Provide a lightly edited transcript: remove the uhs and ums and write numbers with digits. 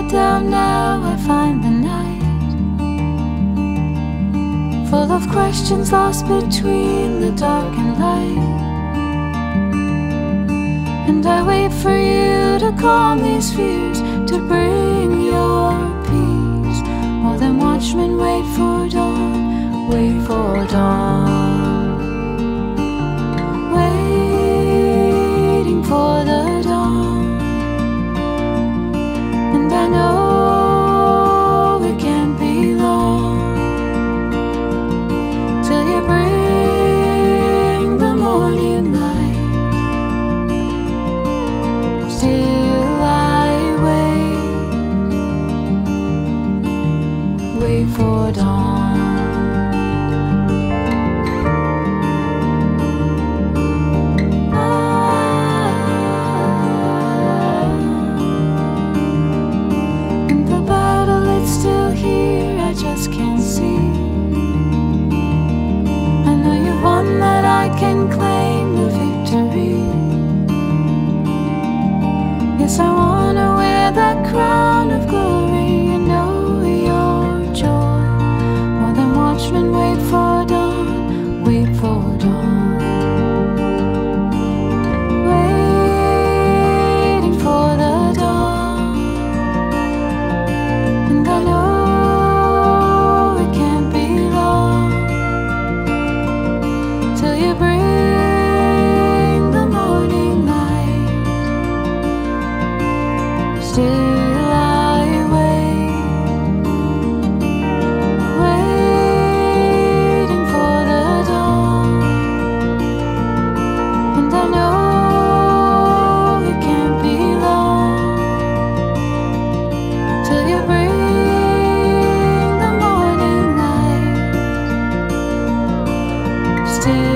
down now, I find the night full of questions lost between the dark and light. And I wait for you to calm these fears, to bring your peace. While them watchmen wait for dawn, wait for dawn, waiting for the dawn. And I know it can't be long till you bring the morning light. Still I wait for dawn. And the battle, it's still here, I just can't see. I know you've won, that I can claim the victory. Yes, I wanna wear that crown of glory, you know your joy. While the watchmen wait for dawn, wait for dawn, waiting for the dawn. And I know it can't be long till you bring the morning light. Still I waiting for the dawn. And I know it can't be long till you bring the morning light. Still